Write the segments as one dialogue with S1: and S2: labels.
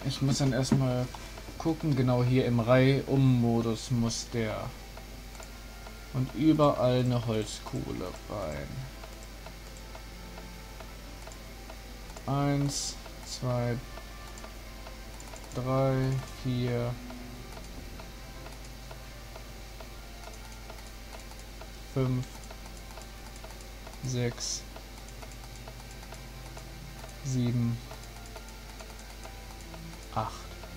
S1: Ich muss dann erstmal gucken, genau hier im Reihum-Modus muss der. Und überall eine Holzkohle rein. 1, 2, 3, 4, 5, 6, 7, 8.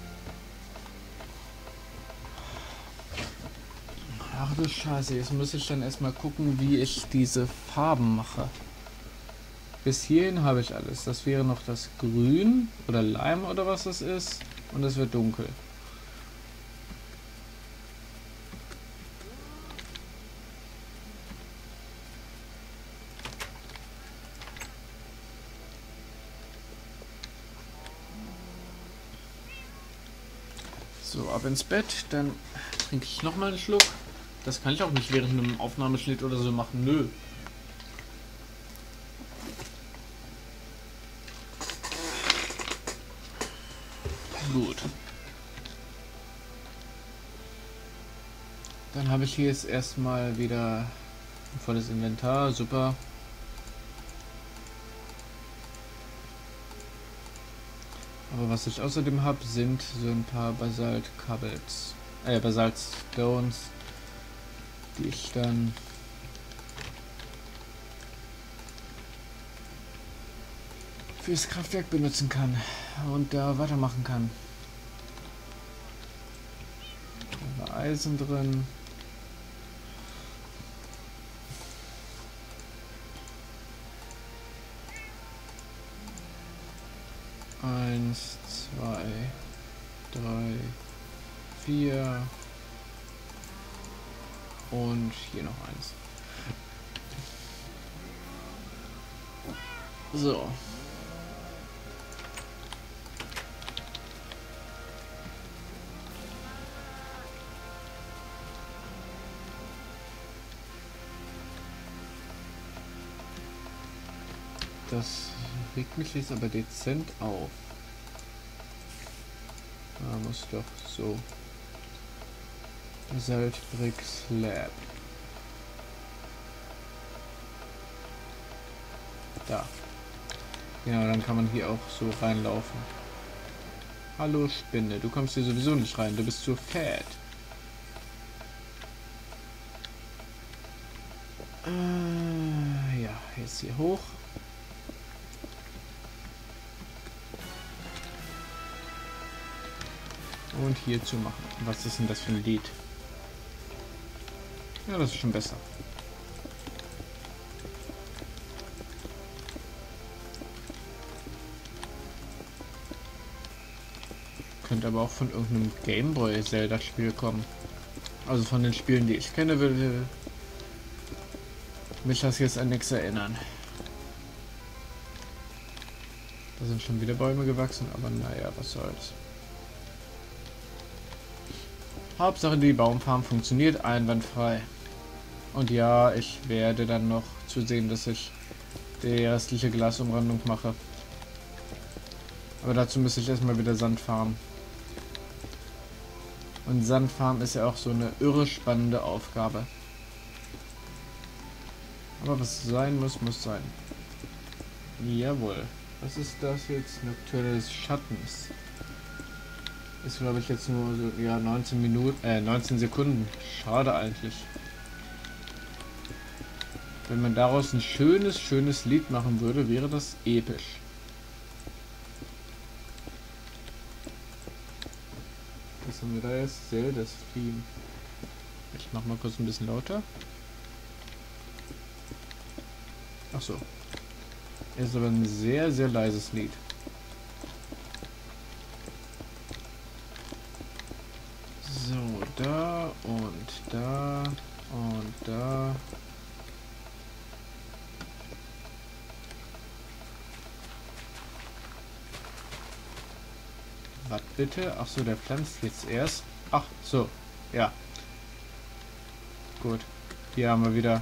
S1: Ach du Scheiße, jetzt muss ich dann erstmal gucken, wie ich diese Farben mache. Bis hierhin habe ich alles. Das wäre noch das Grün oder Leim oder was das ist. Und es wird dunkel. So, ab ins Bett. Dann trinke ich nochmal einen Schluck. Das kann ich auch nicht während einem Aufnahmeschnitt oder so machen. Nö. Gut. Dann habe ich hier jetzt erstmal wieder ein volles Inventar. Super. Aber was ich außerdem habe, sind so ein paar Basaltstones, die ich dann fürs Kraftwerk benutzen kann und da weitermachen kann. Da war Eisen drin. Eins, zwei, drei, vier und hier noch eins. So. Das regt mich jetzt aber dezent auf. Da muss doch so. Basalt Brick Slab. Da. Genau, dann kann man hier auch so reinlaufen. Hallo Spinne, du kommst hier sowieso nicht rein, du bist zu fett. Ja, jetzt hier hoch. Und hier zu machen. Was ist denn das für ein Lied? Ja, das ist schon besser. Könnte aber auch von irgendeinem Gameboy Zelda Spiel kommen. Also von den Spielen, die ich kenne, würde mich das jetzt an nichts erinnern. Da sind schon wieder Bäume gewachsen, aber naja, was soll's. Hauptsache die Baumfarm funktioniert einwandfrei. Und ja, ich werde dann noch zusehen, dass ich die restliche Glasumrandung mache. Aber dazu müsste ich erstmal wieder Sand farmen. Und Sandfarm ist ja auch so eine irre spannende Aufgabe. Aber was sein muss, muss sein. Jawohl. Was ist das jetzt? Nocturne des Schattens. Ist glaube ich jetzt nur so, ja, 19 Sekunden. Schade eigentlich. Wenn man daraus ein schönes Lied machen würde, wäre das episch. Was haben wir da jetzt? Zeldas Theme. Ich mach mal kurz ein bisschen lauter. Ach so. Ist aber ein sehr leises Lied. So, da und da und da. Was bitte? Ach so, der pflanzt jetzt erst. Ach so, ja. Gut. Hier haben wir wieder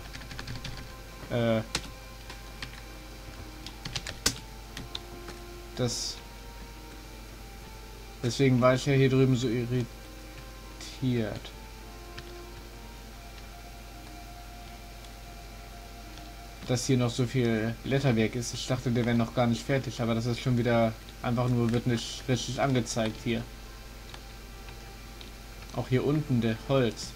S1: das Deswegen war ich ja hier drüben so irritiert. Dass hier noch so viel Blätterwerk ist. Ich dachte, der wäre noch gar nicht fertig, aber das ist schon wieder einfach nur, wird nicht richtig angezeigt hier. Auch hier unten der Holz.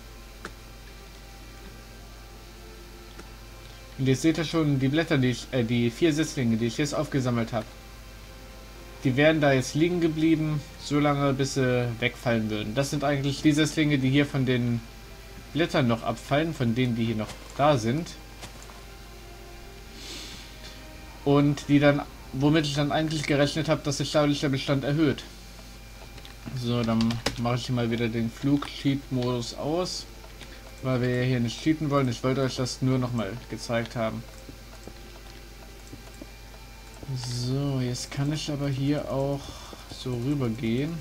S1: Und jetzt seht ihr schon die Blätter, die 4 Setzlinge, die ich jetzt aufgesammelt habe. Die wären da jetzt liegen geblieben, so lange bis sie wegfallen würden. Das sind eigentlich die Setzlinge, die hier von den Blättern noch abfallen, von denen, die hier noch da sind. Und die dann, womit ich dann eigentlich gerechnet habe, dass sich dadurch der Bestand erhöht. So, dann mache ich hier mal wieder den Flug-Cheat-Modus aus, weil wir ja hier nicht cheaten wollen. Ich wollte euch das nur nochmal gezeigt haben. So, jetzt kann ich aber hier auch so rüber gehen.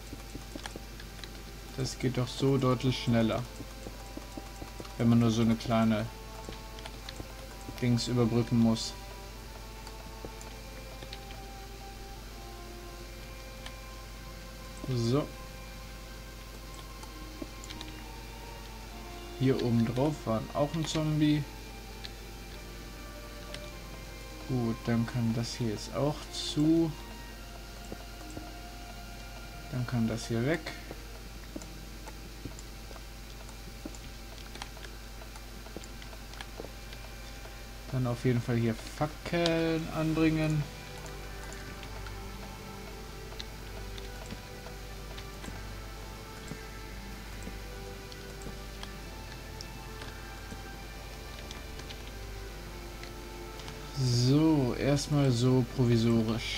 S1: Das geht doch so deutlich schneller, wenn man nur so eine kleine Dings überbrücken muss. So. Hier oben drauf war auch ein Zombie. Gut, dann kann das hier jetzt auch zu. Dann kann das hier weg. Dann auf jeden Fall hier Fackeln anbringen. So, erstmal so provisorisch.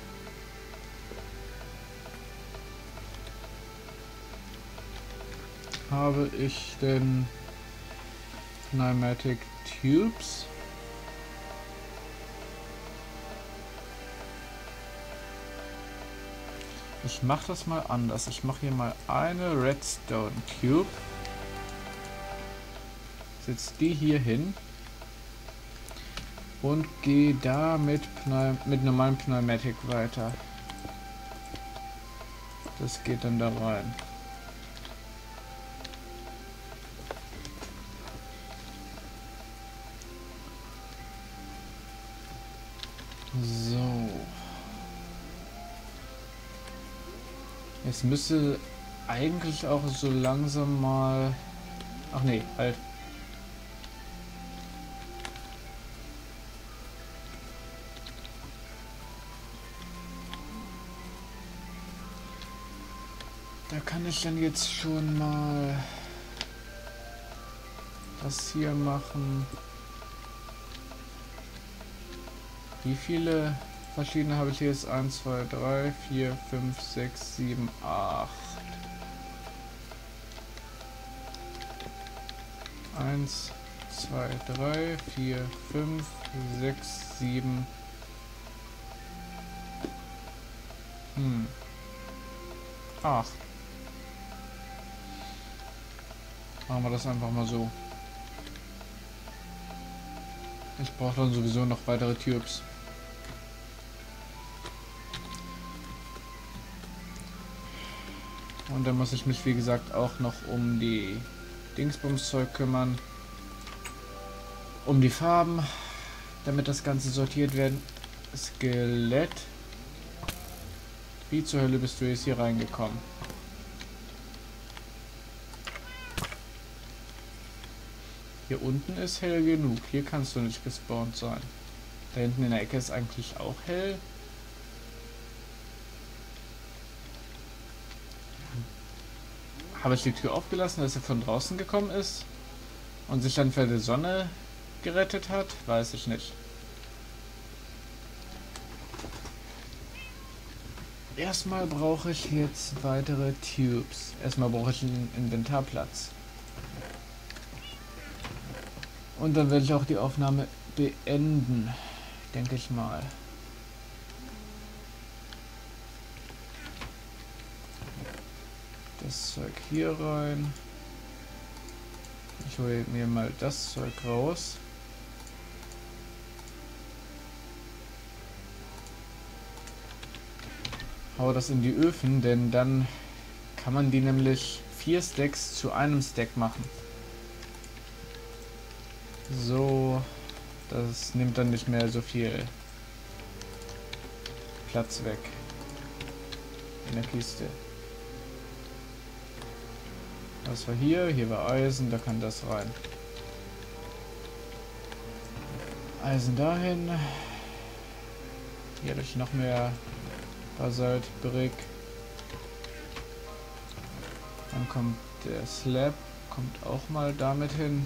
S1: Habe ich denn Pneumatic Tubes? Ich mache das mal anders. Ich mache hier mal eine Redstone Cube. Setze die hier hin. Und gehe da mit normalem Pneumatic weiter. Das geht dann da rein. So. Jetzt müsste eigentlich auch so langsam mal... Ach nee, halt. Da kann ich dann jetzt schon mal das hier machen. Wie viele verschiedene habe ich jetzt? 1, 2, 3, 4, 5, 6, 7, 8. 1, 2, 3, 4, 5, 6, 7. 8. Machen wir das einfach mal so. Ich brauche dann sowieso noch weitere Tubes. Und dann muss ich mich wie gesagt auch noch um die Dingsbums-Zeug kümmern. Um die Farben, damit das Ganze sortiert werden. Skelett. Wie zur Hölle bist du jetzt hier reingekommen? Hier unten ist hell genug. Hier kannst du nicht gespawnt sein. Da hinten in der Ecke ist eigentlich auch hell. Habe ich die Tür aufgelassen, dass er von draußen gekommen ist und sich dann für die Sonne gerettet hat? Weiß ich nicht. Erstmal brauche ich jetzt weitere Tubes. Erstmal brauche ich einen Inventarplatz. Und dann werde ich auch die Aufnahme beenden, denke ich mal. Das Zeug hier rein. Ich hole mir mal das Zeug raus. hau das in die Öfen, denn dann kann man die nämlich 4 Stacks zu einem Stack machen. So, das nimmt dann nicht mehr so viel Platz weg in der Kiste. Was war hier? Hier war Eisen, da kann das rein. Eisen dahin. Hier habe ich noch mehr Basalt, Brick. Dann kommt der Slab, kommt auch mal damit hin.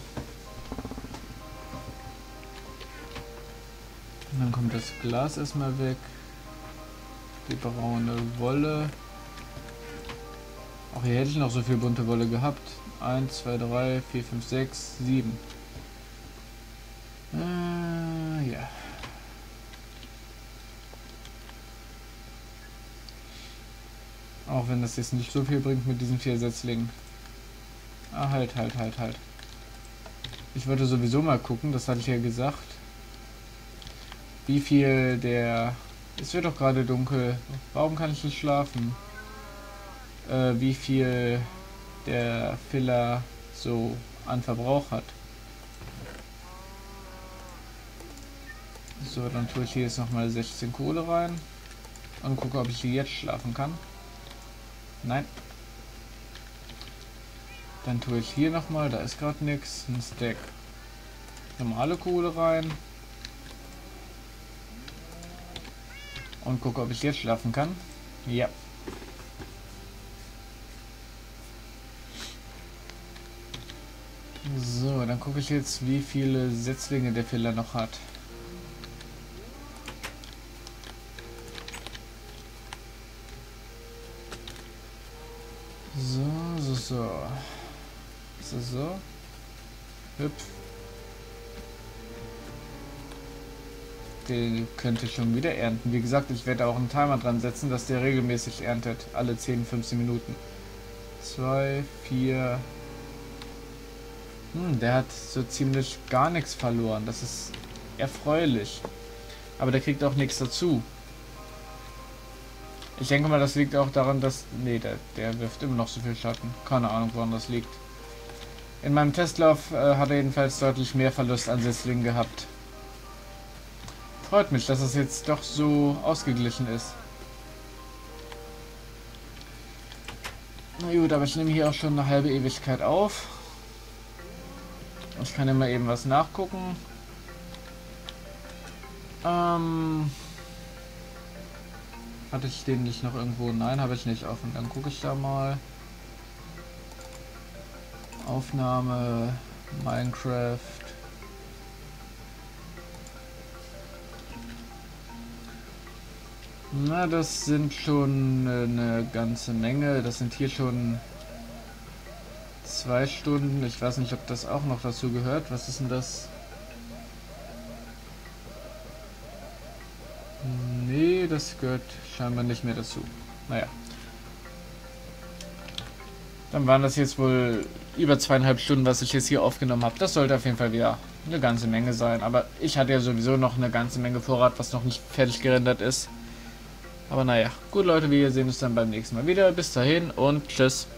S1: Und dann kommt das Glas erstmal weg. Die braune Wolle. Auch hier hätte ich noch so viel bunte Wolle gehabt. 1, 2, 3, 4, 5, 6, 7. Ja. Auch wenn das jetzt nicht so viel bringt mit diesen 4 Setzlingen. Ah, halt. Ich wollte sowieso mal gucken, das hatte ich ja gesagt. Wie viel der... Es wird doch gerade dunkel. Warum kann ich nicht schlafen? Wie viel der Filler so an Verbrauch hat. So, dann tue ich hier jetzt nochmal 16 Kohle rein und gucke, ob ich hier jetzt schlafen kann. Nein. Dann tue ich hier nochmal, da ist gerade nichts, ein Stack normale Kohle rein und gucke, ob ich jetzt schlafen kann. Ja. So, dann gucke ich jetzt, wie viele Setzlinge der Filler noch hat. So. Ist das so? Hüpf. Den könnte ich schon wieder ernten. Wie gesagt, ich werde auch einen Timer dran setzen, dass der regelmäßig erntet. Alle 10, 15 Minuten. 2, 4. Der hat so ziemlich gar nichts verloren. Das ist erfreulich. Aber der kriegt auch nichts dazu. Ich denke mal, das liegt auch daran, dass... Nee, der wirft immer noch so viel Schatten. Keine Ahnung, woran das liegt. In meinem Testlauf hat er jedenfalls deutlich mehr Verlust an Setzlingen gehabt. Freut mich, dass es jetzt doch so ausgeglichen ist. Na gut, aber ich nehme hier auch schon eine halbe Ewigkeit auf. Ich kann immer eben was nachgucken. Hatte ich den nicht noch irgendwo? Nein, habe ich nicht offen. Dann gucke ich da mal. Aufnahme, Minecraft. Na, das sind schon eine ganze Menge. Das sind hier schon 2 Stunden. Ich weiß nicht, ob das auch noch dazu gehört. Was ist denn das? Nee, das gehört scheinbar nicht mehr dazu. Naja. Dann waren das jetzt wohl über 2,5 Stunden, was ich jetzt hier aufgenommen habe. Das sollte auf jeden Fall wieder eine ganze Menge sein. Aber ich hatte ja sowieso noch eine ganze Menge Vorrat, was noch nicht fertig gerendert ist. Aber naja. Gut, Leute, wir sehen uns dann beim nächsten Mal wieder. Bis dahin und tschüss.